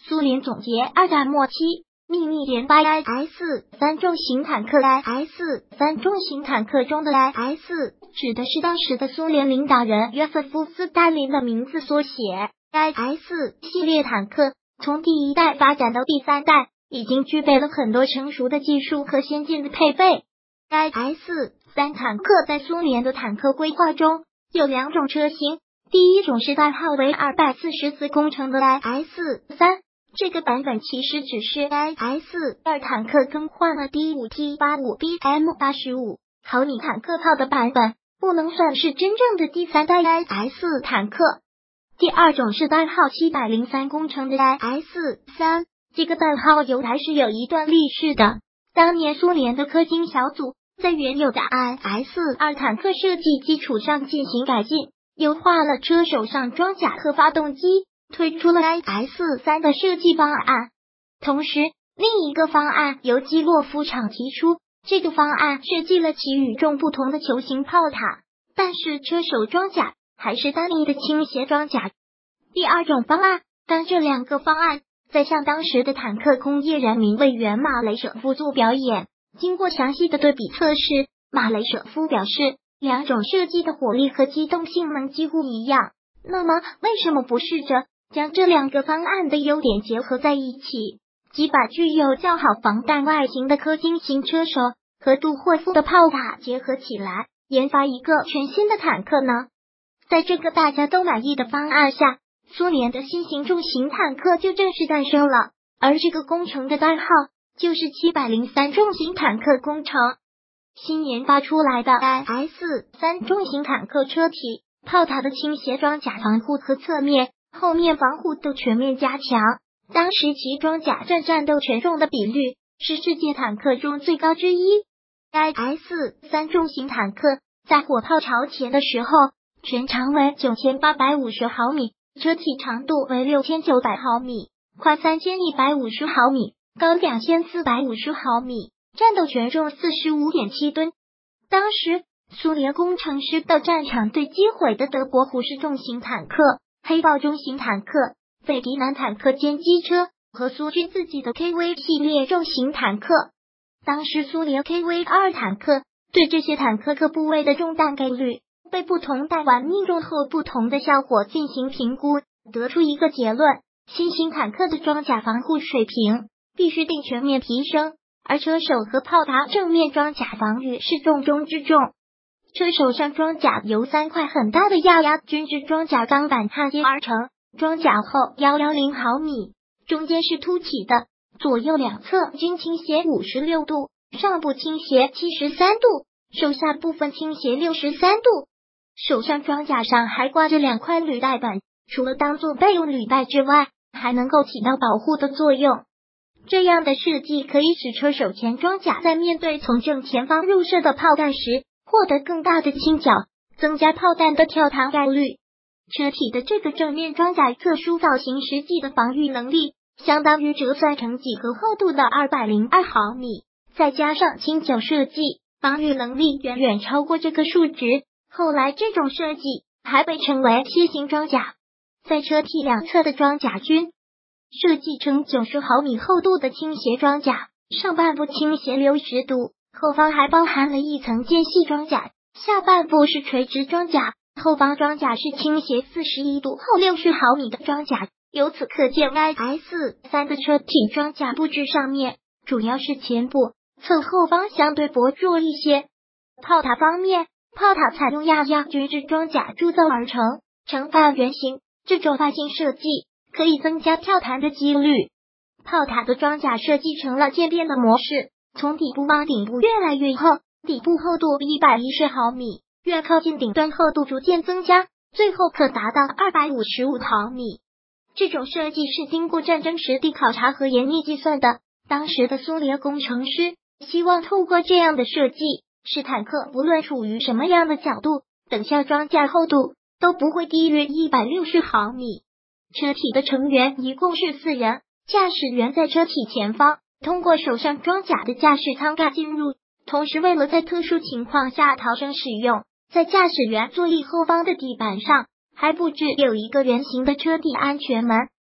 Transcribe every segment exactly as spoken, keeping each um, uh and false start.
苏联总结二战末期秘密研发 I S 三重型坦克 I S 三重型坦克中的 I S 指的是当时的苏联领导人约瑟夫·斯大林的名字缩写。I S 系列坦克从第一代发展到第三代，已经具备了很多成熟的技术和先进的配备。I S 三坦克在苏联的坦克规划中有两种车型，第一种是代号为二百四十四工程的 I S 三，这个版本其实只是 I S 二坦克更换了 D 五 T 八十五 B M 八十五 毫米坦克炮的版本，不能算是真正的第三代 I S 坦克。第二种是代号七百零三工程的 I S 三，这个代号由来是有一段历史的。当年苏联的科金小组在原有的 I S 二坦克设计基础上进行改进，优化了车手上装甲和发动机，推出了 I S 三的设计方案。同时，另一个方案由基洛夫厂提出，这个方案设计了其与众不同的球形炮塔，但是车手装甲还是单一的倾斜装甲。第二种方案，当这两个方案在向当时的坦克工业人民委员马雷舍夫做表演，经过详细的对比测试，马雷舍夫表示，两种设计的火力和机动性能几乎一样。那么，为什么不试着将这两个方案的优点结合在一起，即把具有较好防弹外形的科金型车手和杜霍夫的炮塔结合起来，研发一个全新的坦克呢？在这个大家都满意的方案下，苏联的新型重型坦克就正式诞生了，而这个工程的代号就是七百零三重型坦克工程。新研发出来的 I S 三重型坦克车体、炮塔的倾斜装甲防护和侧面、后面防护都全面加强。当时其装甲占战斗权重的比率是世界坦克中最高之一。I S 三重型坦克在火炮朝前的时候，全长为九千八百五十毫米，车体长度为六千九百毫米，宽三千一百五十毫米，高两千四百五十毫米，战斗权重 四十五点七吨。当时苏联工程师到战场对击毁的德国虎式重型坦克、黑豹中型坦克、费迪南坦克歼击车和苏军自己的 K V 系列重型坦克。当时苏联 K V 二坦克对这些坦克各部位的中弹概率被不同弹丸命中后不同的效果进行评估，得出一个结论：新型坦克的装甲防护水平必须得全面提升，而车手和炮塔正面装甲防御是重中之重。车手上装甲由三块很大的亚亚军制装甲钢板焊接而成，装甲厚一百一十毫米，中间是凸起的，左右两侧均倾斜五十六度，上部倾斜七十三度，手下部分倾斜六十三度。手上装甲上还挂着两块履带板，除了当做备用履带之外，还能够起到保护的作用。这样的设计可以使车手前装甲在面对从正前方入射的炮弹时获得更大的倾角，增加炮弹的跳膛概率。车体的这个正面装甲特殊造型实际的防御能力相当于折算成几何厚度的二百零二毫米，再加上倾角设计，防御能力远远超过这个数值。后来这种设计还被称为楔形装甲。在车体两侧的装甲均设计成九十毫米厚度的倾斜装甲，上半部倾斜六十度，后方还包含了一层间隙装甲，下半部是垂直装甲，后方装甲是倾斜四十一度厚六十毫米的装甲。由此可见 I S 三的车体装甲布置上面主要是前部、侧后方相对薄弱一些。炮塔方面，炮塔采用亚亚军制装甲铸造而成，呈半圆形，这种发型设计可以增加跳弹的几率。炮塔的装甲设计成了渐变的模式，从底部往顶部越来越厚，底部厚度一百一十毫米，越靠近顶端厚度逐渐增加，最后可达到二百五十五毫米。这种设计是经过战争实地考察和严密计算的。当时的苏联工程师希望透过这样的设计，使坦克无论处于什么样的角度，等效装甲厚度都不会低于一百六十毫米。车体的成员一共是四人，驾驶员在车体前方，通过手上装甲的驾驶舱盖进入，同时为了在特殊情况下逃生使用，在驾驶员座椅后方的地板上还布置有一个圆形的车底安全门，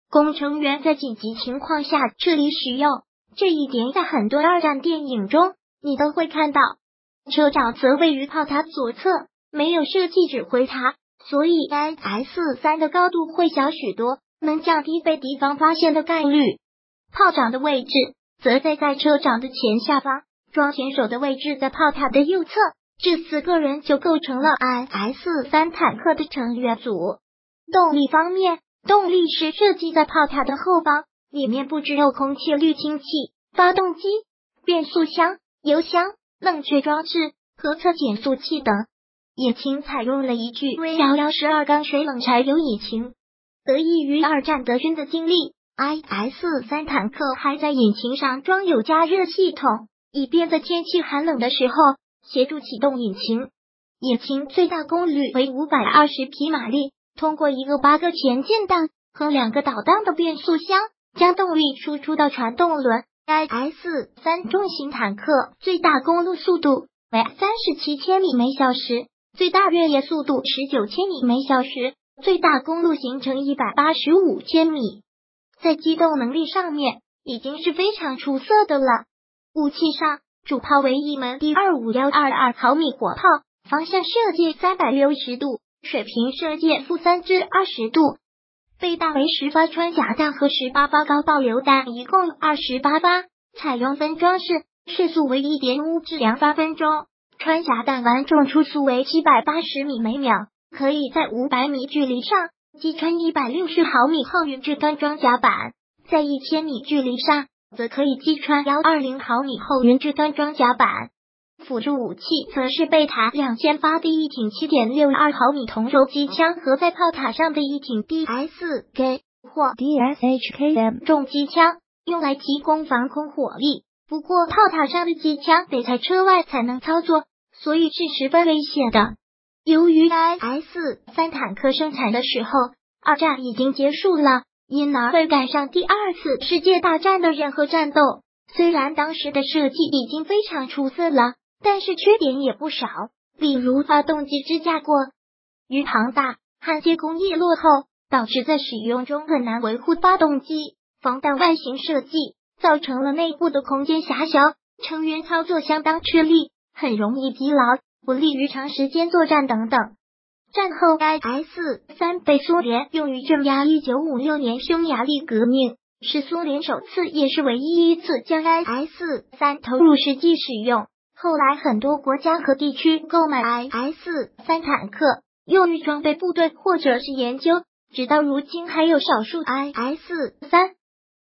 供成员在紧急情况下撤离使用。这一点在很多二战电影中你都会看到。车长则位于炮塔左侧，没有设计指挥塔，所以 I S 三 的高度会小许多，能降低被敌方发现的概率。炮长的位置则在在车长的前下方，装前手的位置在炮塔的右侧。这四个人就构成了 I S 三 坦克的成员组。动力方面，动力是设计在炮塔的后方，里面不只有空气滤清器、发动机、变速箱、油箱、冷却装置和侧减速器等。引擎采用了一具 V 一一十二缸水冷柴油引擎。得益于二战德军的经历， I S 三 坦克还在引擎上装有加热系统，以便在天气寒冷的时候协助启动引擎。引擎最大功率为五百二十匹马力，通过一个八个前进档和两个导档的变速箱将动力输出到传动轮。 I S 三 重型坦克最大公路速度为三十七千米每小时，最大越野速度十九千米每小时，最大公路行程一百八十五千米。在机动能力上面已经是非常出色的了。武器上，主炮为一门 D 二五一二二毫米火炮，方向射界三百六十度，水平射界负三至二十度。备弹为十发穿甲弹和十八发高爆榴弹，一共二十八发，采用分装式，射速为 一点五至两发分钟。穿甲弹完重初速为七百八十米每秒，可以在五百米距离上击穿一百六十毫米后运制钢装甲板，在一千米距离上则可以击穿一百二十毫米后运制钢装甲板。辅助武器则是备弹两千发的一挺 七点六二毫米同轴机枪和在炮塔上的一挺 D S K 或 D S H K M 重机枪，用来提供防空火力。不过炮塔上的机枪得在车外才能操作，所以是十分危险的。由于 I S 三 坦克生产的时候，二战已经结束了，因而会赶上第二次世界大战的任何战斗。虽然当时的设计已经非常出色了，但是缺点也不少，例如发动机支架过于庞大，焊接工艺落后，导致在使用中很难维护发动机。防弹外形设计造成了内部的空间狭小，成员操作相当吃力，很容易疲劳，不利于长时间作战等等。战后 I S 三 被苏联用于镇压一九五六年匈牙利革命，是苏联首次也是唯一一次将 I S 三 投入实际使用。后来很多国家和地区购买 I S 三 坦克，用于装备部队或者是研究，直到如今还有少数 I S 三